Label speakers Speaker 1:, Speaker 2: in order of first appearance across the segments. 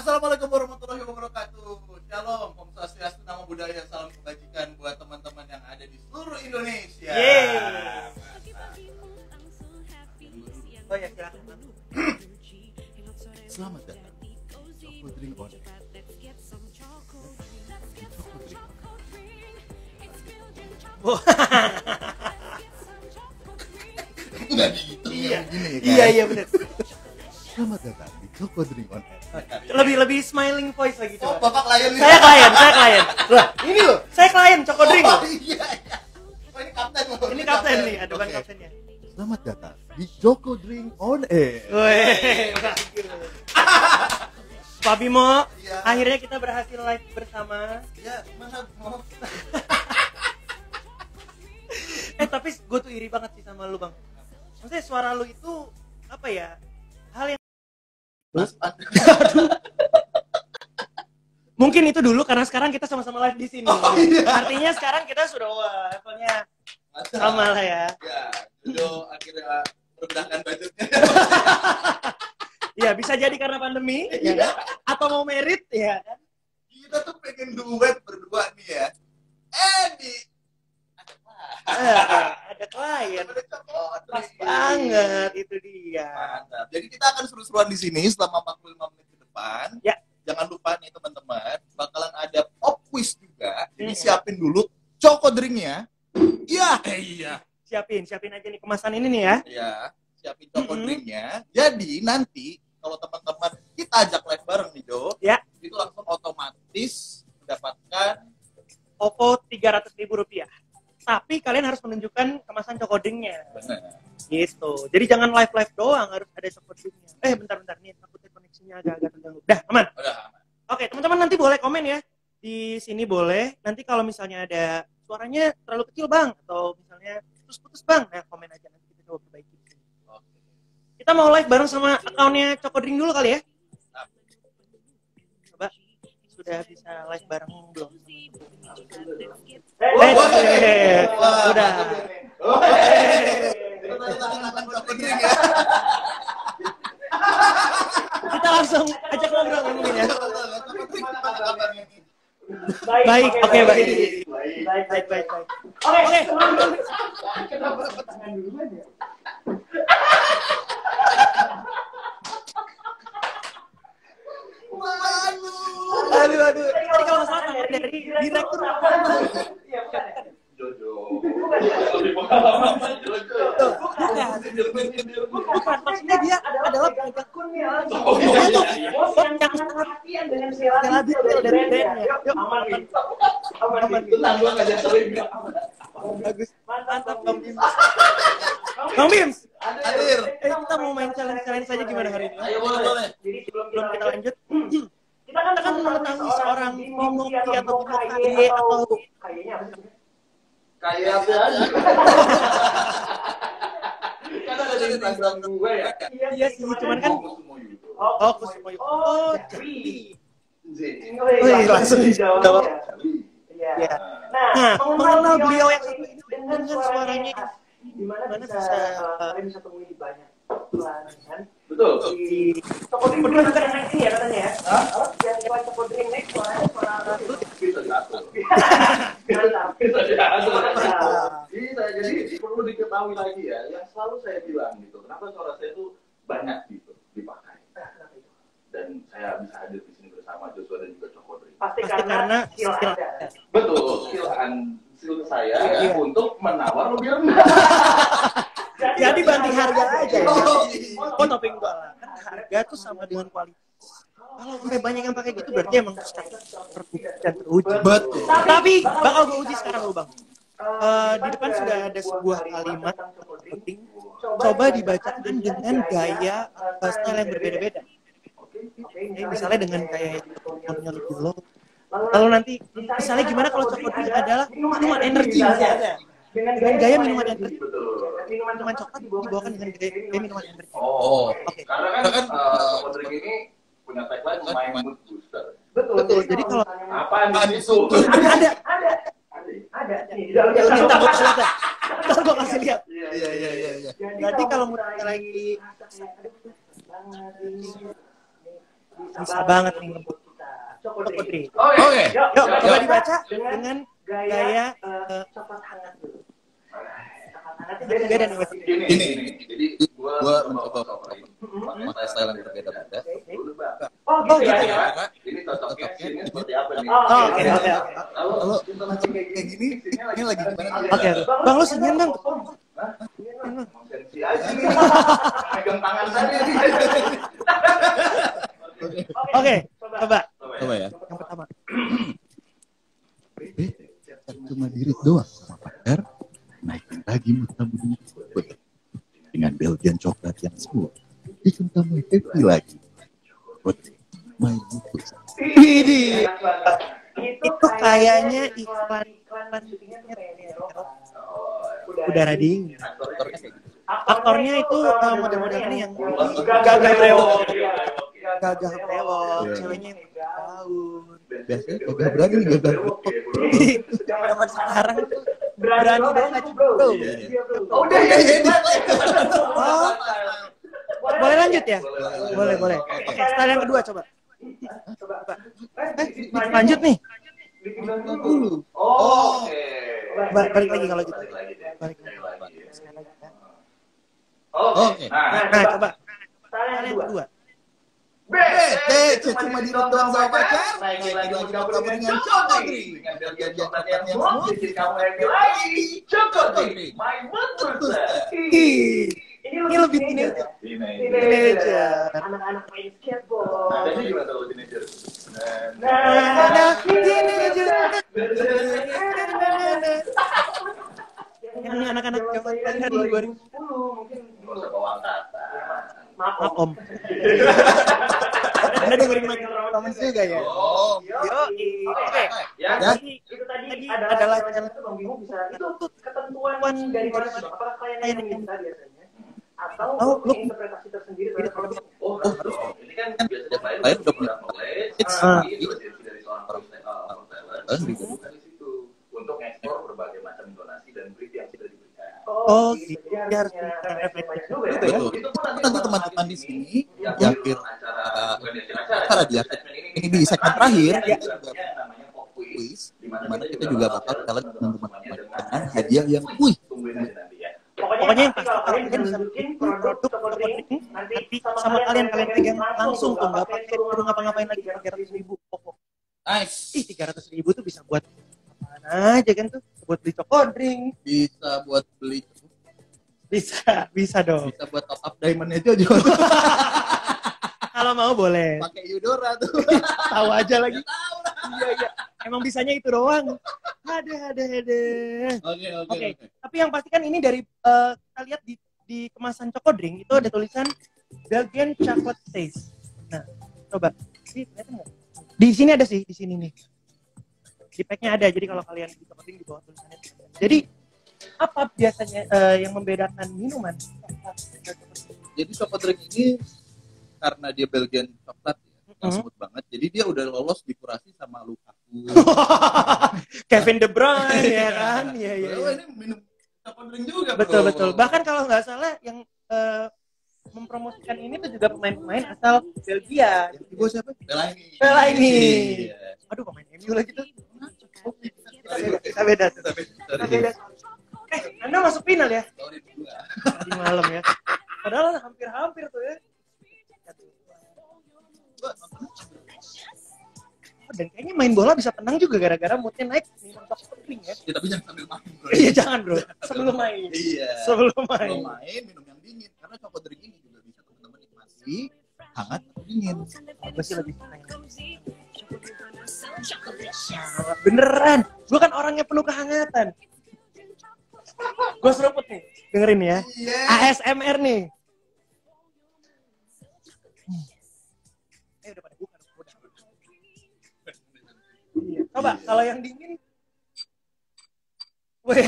Speaker 1: Assalamualaikum warahmatullahi wabarakatuh. Shalom, Om Swastiastu, Namo Buddhaya, salam kebajikan buat teman-teman yang ada di seluruh Indonesia.
Speaker 2: Yeay. Oh ya, silakan.
Speaker 1: Selamat datang di Choco Drink On Air. Enggak gitu.
Speaker 2: Iya benar.
Speaker 1: Selamat datang di Choco Drink On Air.
Speaker 2: Lebih smiling voice lagi
Speaker 1: Oh,
Speaker 2: coba.
Speaker 1: Bapak klien nih.
Speaker 2: Saya klien. Lah, ini loh. Saya klien Choco Drink.
Speaker 1: Oh iya. Oh, ini kapten loh.
Speaker 2: Ini kapten nih, ada ban
Speaker 1: Oke.
Speaker 2: kaptennya.
Speaker 1: Selamat datang di Choco Drink On Air.
Speaker 2: Weh, Pak Bimo,
Speaker 1: Iya.
Speaker 2: akhirnya kita berhasil live bersama.
Speaker 1: Ya, mana mau?
Speaker 2: Tapi gue tuh iri banget sih sama lu, Bang. Maksudnya suara lu itu apa ya? Hal yang mungkin itu dulu karena sekarang kita sama-sama live di sini.
Speaker 1: Oh, iya.
Speaker 2: Artinya sekarang kita sudah levelnya sama lah ya.
Speaker 1: Ya, jodoh akhirnya merendahkan budgetnya.
Speaker 2: Ya bisa jadi karena pandemi, ya kan? Atau mau merit, ya kan?
Speaker 1: Kita tuh pengen duet berdua nih ya. Di
Speaker 2: Ada klien, pas banget itu dia.
Speaker 1: Mantap. Jadi kita akan seru-seruan di sini selama 45 menit ke depan.
Speaker 2: Ya.
Speaker 1: Jangan lupa nih teman-teman, bakalan ada pop quiz juga. Jadi
Speaker 2: Hmm.
Speaker 1: siapin dulu Choco Drinknya. Iya.
Speaker 2: Siapin aja nih kemasan ini nih ya.
Speaker 1: Iya, siapin Choco
Speaker 2: Mm-mm.
Speaker 1: Drinknya. Jadi nanti kalau teman-teman kita ajak live bareng nih Do,
Speaker 2: Ya.
Speaker 1: itu langsung otomatis mendapatkan
Speaker 2: OVO Rp300.000. Tapi kalian harus menunjukkan kemasan Choco Drinknya.
Speaker 1: benar.
Speaker 2: Gitu. Jadi jangan live doang, harus ada Choco Drinknya. Bentar nih, takutnya koneksinya agak terganggu. Dah, aman.
Speaker 1: Udah.
Speaker 2: Oke, teman-teman nanti boleh komen ya. Di sini boleh. Nanti kalau misalnya ada suaranya terlalu kecil, Bang, atau misalnya putus-putus, Bang, nah komen aja, nanti kita coba perbaiki di sini.
Speaker 1: Oke.
Speaker 2: Kita mau live bareng sama akunnya Choco Drink dulu kali ya. Coba sudah bisa live bareng belum? Udah.
Speaker 1: Choco Drink ya.
Speaker 2: Kita langsung ajak ngobrol mungkin ya.
Speaker 1: Choco Drink gimana kabarnya nih?
Speaker 2: Baik, oke baik. Baik. Oke. Aduh. Tadi kalau nggak salah kamu dari direktur. Bukan, maksudnya dia adalah penegak akun yang sangat perhatian dengan labil dari brandnya. Yuk, aman. Bagus, mantap Bang Bims. Bang Bims,
Speaker 1: Hadir.
Speaker 2: kita mau main challenge saja gimana hari ini?
Speaker 1: Ayo boleh.
Speaker 2: Jadi sebelum kita lanjut, kita kan mengetahui seorang Bimoki atau Bimokaye atau kayaknya apa sih?
Speaker 1: Kayak apa aja. Kan ada di Instagram gue ya.
Speaker 2: Iya sih, cuman kan Kusumoyo. Jadi. Langsung dijawab. Iya. Nah, mengenal beliau yang satu ini dengan suaranya
Speaker 3: dimana bisa kalian bisa temui di banyak kan?
Speaker 1: Betul.
Speaker 3: Di toko drink bukan yang naik ini ya katanya ya? Yang lewat toko drink naik suaranya suara
Speaker 1: Bisa diatur.
Speaker 3: mantap.
Speaker 1: Bisa diatur. Bisa. Jadi perlu diketahui lagi ya, yang selalu saya bilang gitu. Kenapa suara saya itu banyak gitu dipakai. Dan saya bisa hadir di sini bersama Joshua dan juga Choco Drink.
Speaker 3: Pasti
Speaker 2: karena
Speaker 3: karena skill
Speaker 2: skill.
Speaker 3: ada.
Speaker 1: Betul, skill saya
Speaker 2: Iya.
Speaker 1: untuk menawar lebih rendah.
Speaker 2: Jadi banting harga aja ya.
Speaker 1: Oh,
Speaker 2: Tapi enggak lah. Kan harga tuh sama dengan kualitas. Kalau sampai banyak yang pakai gitu berarti emang terbukti dan teruji.
Speaker 1: Betul.
Speaker 2: Tapi bakal gue uji sekarang lo Bang. Di depan sudah ada sebuah kalimat penting. Coba dibacakan dengan gaya style yang berbeda-beda. Misalnya dengan gaya yang lebih low. Lalu nanti misalnya gimana kalau Choco Drink adalah minuman energi misalnya. Dengan gaya minuman energi. Minuman coklat dibawakan dengan gaya minuman energi.
Speaker 1: Oh,
Speaker 2: Oke.
Speaker 1: karena kan Choco Drink ini punya tagline main mood booster.
Speaker 2: Betul. Jadi kalau
Speaker 1: Apaan di situ?
Speaker 3: Ada.
Speaker 2: Ntar gue kasih lihat.
Speaker 1: Iya.
Speaker 2: Jadi kalau moodnya lagi Bisa banget nih.
Speaker 3: Cokodrink.
Speaker 1: Oke.
Speaker 2: Yuk, coba dibaca dengan gaya
Speaker 3: coklat hangat dulu.
Speaker 2: beda nih Mas.
Speaker 1: Ini. Jadi gua
Speaker 4: mencoba pakai style yang berbeda-beda.
Speaker 3: Oh gitu ya.
Speaker 1: Ini cocoknya scene-nya seperti apa nih?
Speaker 2: Oh, oke.
Speaker 4: Kalau kayak gini, ini lagi gimana?
Speaker 2: Oke. Bang lu senyum dong.
Speaker 1: Sensi aja nih. Megang tangan tadi.
Speaker 2: Oke, coba.
Speaker 4: Coba ya.
Speaker 2: Yang pertama.
Speaker 4: Cuma diri doang sama pacar, naikin lagi muter-muter dengan Belgian coklat yang smooth, bikin kamu happy lagi. My Mutus.
Speaker 2: Ini itu kayaknya iklan syutingnya udara dingin. Aktornya itu model-modelnya yang gagah brewok. Gagah brewok, ceweknya yang tahun.
Speaker 4: Biasanya gagah berani nih gagah.
Speaker 2: Zaman sekarang tuh berani dong nggak cukup.
Speaker 1: Oh, udah ya.
Speaker 2: Oh, boleh lanjut ya? Boleh. Oke, style yang kedua coba. Lanjut nih.
Speaker 4: Dulu.
Speaker 1: Oh, oke.
Speaker 2: Balik lagi kalau gitu.
Speaker 1: Balik lagi.
Speaker 4: Oke.
Speaker 2: Nah, coba. Style yang kedua.
Speaker 4: Cuma di rock doang sama pacar, naikin lagi kamu dengan Cokodrink.
Speaker 1: Dengan Belgian coklat yang smooth, bikin kamu happy lagi. Cokodrink, my Mutus.
Speaker 2: Ini lebih teenager.
Speaker 3: Anak-anak main skateboard.
Speaker 1: Adanya gimana kalau teenager?
Speaker 2: Ini anak-anak zaman kan 2010
Speaker 3: mungkin.
Speaker 1: Nggak usah bawa angkatan.
Speaker 2: Maaf Om. Anda dengerin Michael Romans juga ya?
Speaker 1: Oh,
Speaker 2: Oke.
Speaker 1: ya.
Speaker 3: Itu tadi adalah itu Bang Bimo bisa itu ketentuan dari mana sih? Apakah klien yang minta biasanya? Atau interpretasi tersendiri terhadap
Speaker 1: Oh, harus. Ini kan biasanya
Speaker 4: Klien udah punya
Speaker 1: knowledge.
Speaker 4: knowledge.
Speaker 1: Itu dari seorang talent di situ untuk ekspor berbagai macam intonasi dan brief yang sudah diberikan.
Speaker 2: Oh, gitu.
Speaker 3: Jadi
Speaker 2: Dia harus
Speaker 3: harus
Speaker 2: refleksi
Speaker 3: juga ya.
Speaker 4: Betul.
Speaker 1: Itu pun
Speaker 4: Nanti teman-teman di sini yang akhir
Speaker 1: acara
Speaker 4: acara di ini di segmen terakhir
Speaker 1: ya,
Speaker 4: itu juga
Speaker 1: namanya pop quiz,
Speaker 4: quiz,
Speaker 1: di mana
Speaker 4: dimana kita juga bakal kalian teman-teman dengan hadiah yang
Speaker 1: tungguin aja nanti ya.
Speaker 2: Pokoknya yang pasti
Speaker 3: kalau
Speaker 2: kalian
Speaker 3: kalian
Speaker 2: bisa
Speaker 3: bikin
Speaker 2: bikin
Speaker 3: produk
Speaker 2: produk
Speaker 3: Cokodrink,
Speaker 2: nanti sama kalian pegang langsung tuh nggak pakai perlu ngapa-ngapain lagi 300.000 pokok.
Speaker 4: nice.
Speaker 2: 300.000 tuh bisa buat mana aja kan tuh, buat beli Cokodrink.
Speaker 4: Bisa buat beli,
Speaker 2: Bisa dong.
Speaker 4: bisa buat top up diamond aja juga.
Speaker 2: Kalau mau boleh.
Speaker 4: Pakai Eudora tuh.
Speaker 2: Tahu aja lagi. Iya. Emang bisanya itu doang. Ada. Oke. Tapi yang pasti kan ini dari kita lihat di kemasan Cokodrink itu ada tulisan Belgian Chocolate Taste. Nah, coba. Kelihatan nggak? Di sini ada sih, di sini nih. Di pack-nya ada. Jadi kalau kalian di Cokodrink di bawah tulisannya. Jadi apa biasanya yang membedakan minuman?
Speaker 4: Jadi Cokodrink ini karena dia Belgian coklat ya, smooth banget. Jadi dia udah lolos di kurasi sama Lukaku.
Speaker 2: Kevin De Bruyne ya kan? Iya.
Speaker 4: Ini minum Cokodrink juga.
Speaker 2: Betul. Bahkan kalau nggak salah yang mempromosikan ini tuh juga pemain-pemain asal Belgia.
Speaker 4: Ibu siapa?
Speaker 2: Fellaini.
Speaker 4: Iya.
Speaker 2: Aduh, pemain MU lagi tuh. Kita beda. Anda masuk final ya? Di malam ya. Padahal hampir tuh ya. Dan kayaknya main bola bisa tenang juga gara-gara moodnya naik minum Cokodrink ya.
Speaker 4: Ya, tapi jangan sambil main, bro.
Speaker 2: Iya, jangan bro. Sebelum main.
Speaker 4: Iya.
Speaker 2: Sebelum main
Speaker 4: Minum yang dingin. Karena Cokodrink ini juga bisa teman-teman nikmati hangat atau dingin.
Speaker 2: Gue sih lebih suka yang beneran. Gue kan orangnya penuh kehangatan. Gue seruput nih. Dengerin ya. ASMR nih. Udah pada buka. Iya. Coba kalau yang dingin. Wih.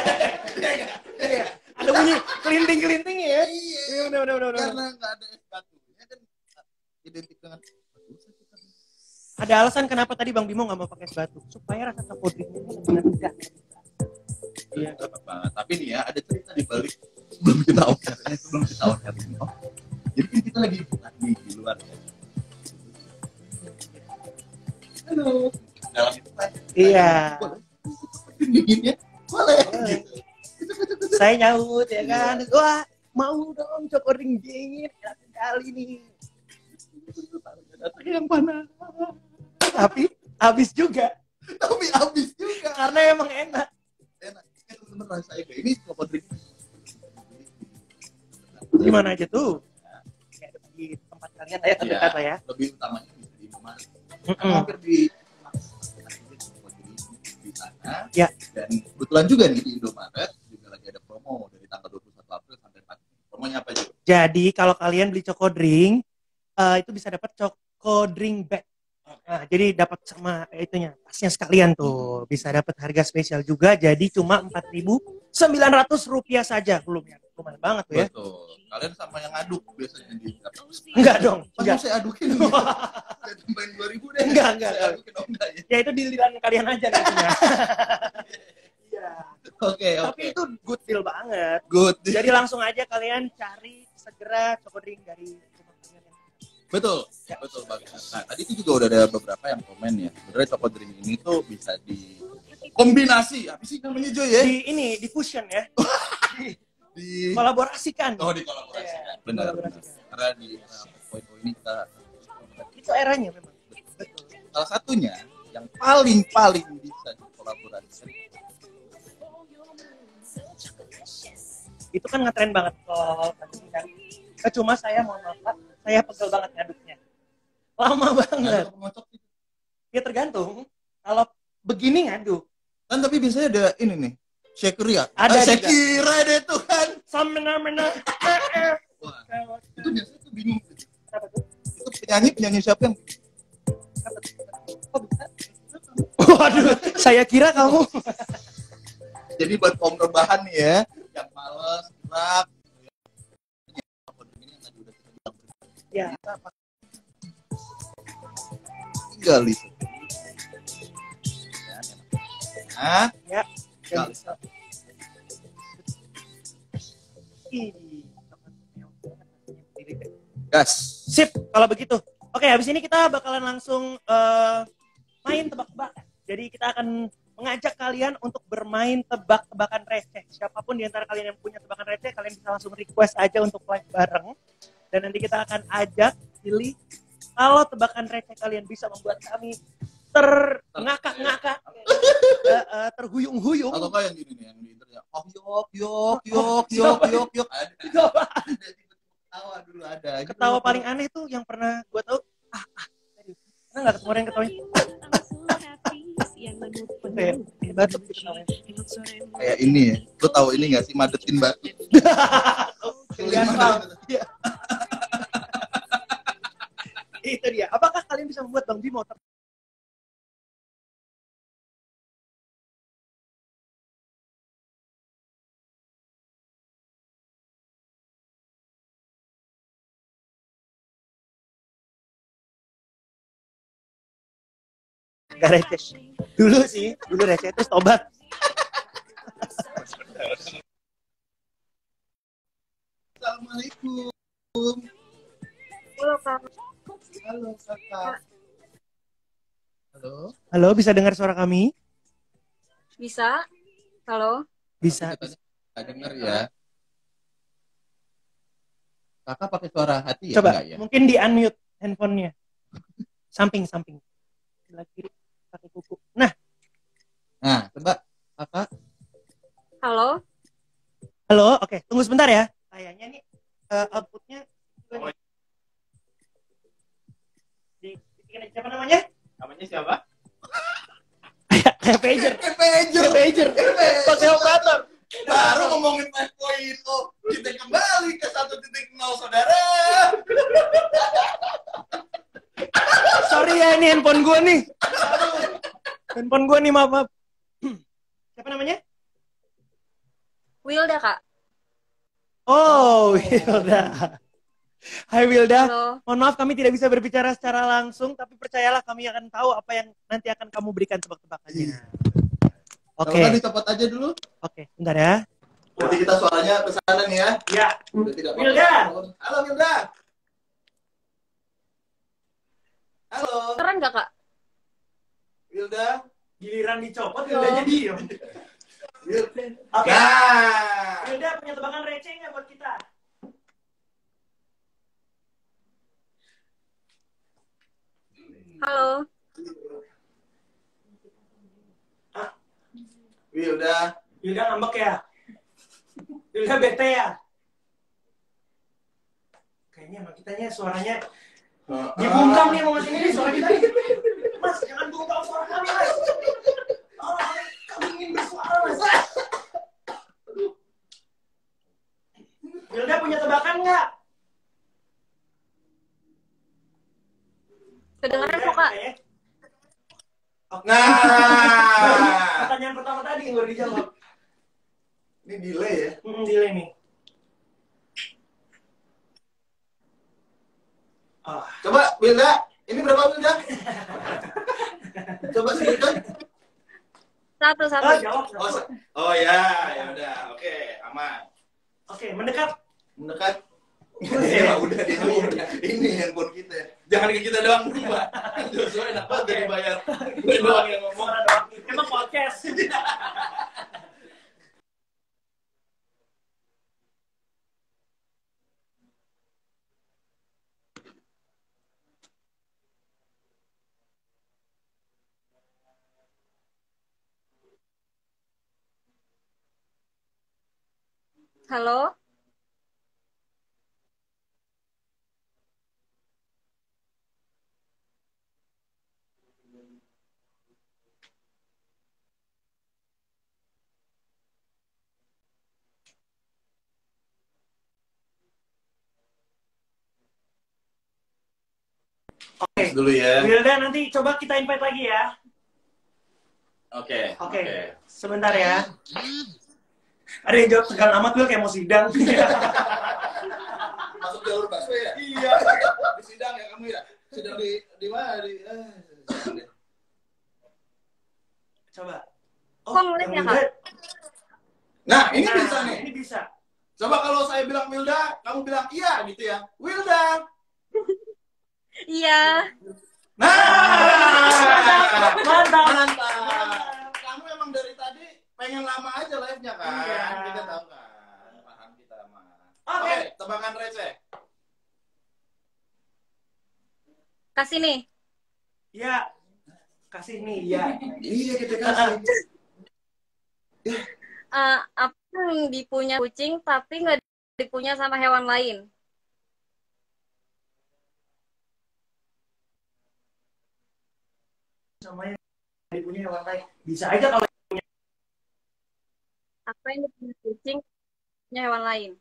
Speaker 2: Ada bunyi kelinting ya. Iya. Bener.
Speaker 4: Karena nggak ada es batunya kan identik dengan
Speaker 2: ada alasan kenapa tadi Bang Bimo nggak mau pakai es batu supaya rasa Cokodrinknya itu enggak.
Speaker 4: Iya, banget. Tapi nih ya, ada cerita di balik sebelum kita on air ini. Jadi kan kita lagi di luar ya.
Speaker 2: Iya.
Speaker 4: Boleh. Dinginnya boleh.
Speaker 2: Boleh.
Speaker 4: Gitu.
Speaker 2: Saya nyaut ya kan. Wah, mau dong cokoring dingin. Enak sekali nih.
Speaker 4: Yang mana?
Speaker 2: Tapi habis juga.
Speaker 4: Tapi habis juga.
Speaker 2: Karena emang enak.
Speaker 4: Enak. Teman-teman rasain deh. Ini coba drink.
Speaker 2: Gimana aja tuh? Kayak di tempat kalian ya, terdekat lah ya.
Speaker 4: Lebih utamanya di Indomaret.
Speaker 2: Mm-mm.
Speaker 4: Hampir di sana.
Speaker 2: Ya.
Speaker 4: Dan kebetulan juga nih di Indomaret juga lagi ada promo dari tanggal 21 April sampai 4 Mei. Promonya apa aja?
Speaker 2: Jadi kalau kalian beli Choco Drink, itu bisa dapat Choco Drink bag. Nah, jadi dapat sama itunya, tasnya sekalian tuh. Bisa dapat harga spesial juga, jadi cuma Rp4.900 saja. Lumayan banget tuh ya.
Speaker 4: Betul. Kalian sama yang aduk biasanya di
Speaker 2: Enggak dong.
Speaker 4: Pas
Speaker 2: Enggak.
Speaker 4: saya adukin gitu. Saya tambahin 2.000 deh.
Speaker 2: Enggak.
Speaker 4: Saya adukin enggak ya.
Speaker 2: Ya itu diliran kalian aja nantinya. Iya.
Speaker 4: Oke.
Speaker 2: Tapi itu good deal banget.
Speaker 4: Good.
Speaker 2: Jadi langsung aja kalian cari segera Choco Drink dari rumah kalian.
Speaker 4: Betul.
Speaker 2: Ya.
Speaker 4: Betul banget. Nah, tadi itu juga udah ada beberapa yang komen ya. Sebenarnya Choco Drink ini tuh bisa di kombinasi. Apa sih namanya Joy ya?
Speaker 2: Di fusion ya.
Speaker 4: Di
Speaker 2: Kolaborasikan.
Speaker 4: Oh, dikolaborasikan.
Speaker 2: Ya,
Speaker 4: Benar.
Speaker 2: dikolaborasikan.
Speaker 4: Karena di poin ini kita
Speaker 2: Itu eranya memang. Betul.
Speaker 4: salah satunya yang paling bisa dikolaborasikan.
Speaker 2: Itu kan ngetren banget kalau kan. Cuma saya mohon maaf, Pak, saya pegel banget ngaduknya. Lama banget. Ya tergantung. Kalau begini ngaduk.
Speaker 4: Kan tapi biasanya ada ini nih. Shaker ya.
Speaker 2: Ada
Speaker 4: saya
Speaker 2: juga.
Speaker 4: kira deh tuh kan.
Speaker 2: Samena-mena.
Speaker 4: Wah, itu biasanya tuh bingung.
Speaker 2: Apa tuh?
Speaker 4: Itu penyanyi siapa yang
Speaker 2: Apa tuh? Kok bisa? Waduh, saya kira kamu.
Speaker 4: jadi buat kaum rebahan nih ya, yang males, gerak,
Speaker 2: Ya.
Speaker 4: tinggal itu.
Speaker 2: Ya.
Speaker 4: Tinggal. Gas.
Speaker 2: Sip, kalau begitu. Oke, habis ini kita bakalan langsung main tebak-tebakan. Jadi kita akan mengajak kalian untuk bermain tebak-tebakan receh. Siapapun di antara kalian yang punya tebakan receh, kalian bisa langsung request aja untuk live bareng. Dan nanti kita akan ajak pilih kalau tebakan receh kalian bisa membuat kami terngakak-ngakak, terhuyung-huyung.
Speaker 4: Atau enggak yang gini nih, yang di internet. Oh, yok. Ada.
Speaker 2: Coba.
Speaker 4: Ketawa dulu ada.
Speaker 2: Ketawa paling aneh tuh yang pernah gue tahu. Serius. Pernah nggak ketemu orang yang ketawanya? Batu ketawanya.
Speaker 4: Kayak ini ya. Lu tahu ini nggak sih madetin batu?
Speaker 2: Iya. Itu dia. Apakah kalian bisa membuat Bang Bimo gak receh? Dulu receh terus tobat.
Speaker 4: Assalamualaikum.
Speaker 3: Halo Kak.
Speaker 4: Halo kakak. Halo.
Speaker 2: Halo, bisa dengar suara kami?
Speaker 3: Bisa? Halo?
Speaker 2: Bisa.
Speaker 4: Nggak dengar ya. Kakak pakai suara hati ya?
Speaker 2: Coba,
Speaker 4: Enggak ya?
Speaker 2: mungkin di unmute handphonenya. Samping. Sebelah kiri pakai kuku. Nah,
Speaker 4: Coba kakak.
Speaker 3: Halo?
Speaker 2: halo, oke, tunggu sebentar ya. Kayaknya nih outputnya. Siapa namanya?
Speaker 1: Namanya siapa?
Speaker 2: Kayak pager. Pakai operator.
Speaker 4: Baru ngomongin 5.0. Kita kembali ke 1.0 saudara.
Speaker 2: Sorry ya, ini handphone gue nih. Handphone gue nih, maaf. Siapa namanya?
Speaker 3: Wilda Kak.
Speaker 2: Oh, Wilda. Hai Wilda.
Speaker 3: Halo.
Speaker 2: Mohon maaf kami tidak bisa berbicara secara langsung, tapi percayalah kami akan tahu apa yang nanti akan kamu berikan tebak-tebakannya. Oke.
Speaker 4: Kalau dicopot aja dulu.
Speaker 2: Oke, bentar ya.
Speaker 4: Berarti kita suaranya ke sana nih ya.
Speaker 2: Ya.
Speaker 4: Udah tidak apa-apa.
Speaker 2: Wilda.
Speaker 4: Halo Wilda. Halo
Speaker 3: Keren gak Kak?
Speaker 4: Wilda.
Speaker 3: Giliran dicopot, Wilda diem. Oke.
Speaker 1: Nah.
Speaker 3: Wilda punya tebakan receh nggak buat kita?
Speaker 5: Halo.
Speaker 3: Wilda ngambek ya? Wilda bete ya? Kayaknya emang kitanya suaranya dibungkam nih mau ini suara kita. Mas, jangan bungkam suara kami, Mas. Oh, kami ingin bersuara, Mas. Wilda punya tebakan nggak?
Speaker 5: Kedengeran kok, Kak?
Speaker 1: Nah.
Speaker 3: Pertanyaan pertama tadi yang baru dijawab.
Speaker 1: Ini delay ya?
Speaker 3: Delay nih.
Speaker 1: Coba Wilda, ini berapa Wilda? Coba sebutkan.
Speaker 5: Satu.
Speaker 3: Jawab.
Speaker 1: Oh ya, ya udah, oke, aman.
Speaker 3: Oke, mendekat.
Speaker 1: Ya udah ini handphone kita. Jangan ke kita doang, Mbak. Joshua enak banget dari bayar. Gue doang yang ngomong.
Speaker 3: Emang podcast.
Speaker 5: Halo.
Speaker 3: Oke,
Speaker 1: dulu ya.
Speaker 3: Wilda nanti coba kita invite lagi ya.
Speaker 1: Oke.
Speaker 3: Sebentar ya. Ada yang jawab tegang amat, Wil, kayak mau sidang.
Speaker 1: Masuk jalur bakso ya? Iya. Di sidang ya kamu ya? Sidang di mana?
Speaker 3: Coba.
Speaker 5: Kok ngelisnya, Kak?
Speaker 1: Nah, ini bisa nih.
Speaker 3: Ini bisa.
Speaker 1: Coba kalau saya bilang Wilda, kamu bilang iya gitu ya. Wilda.
Speaker 5: Iya.
Speaker 3: Mantap.
Speaker 1: Kamu emang dari tadi pengen lama aja live-nya kan?
Speaker 3: Iya.
Speaker 1: Kita tahu kan. Paham kita mah.
Speaker 3: Oke,
Speaker 1: tebakan receh.
Speaker 5: Kasih nih.
Speaker 3: Ya. Kasih nih, ya.
Speaker 1: Iya, kita kasih.
Speaker 5: Apa yang dipunya kucing tapi nggak dipunya sama hewan lain?
Speaker 3: Sama yang dipunya hewan lain. Bisa aja kalau
Speaker 5: Apa yang dipunya kucing punya hewan lain?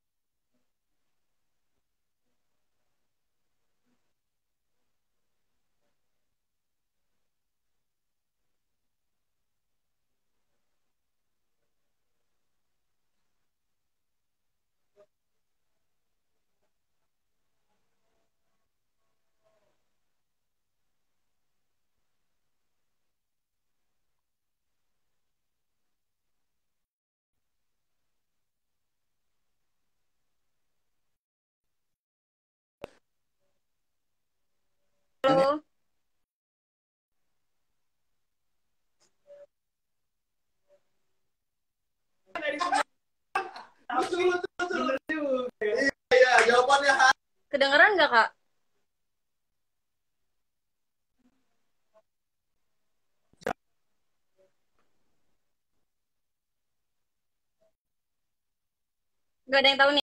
Speaker 5: Halo.
Speaker 1: Iya, jawabannya
Speaker 5: Kedengeran nggak, Kak? Nggak ada yang tahu nih.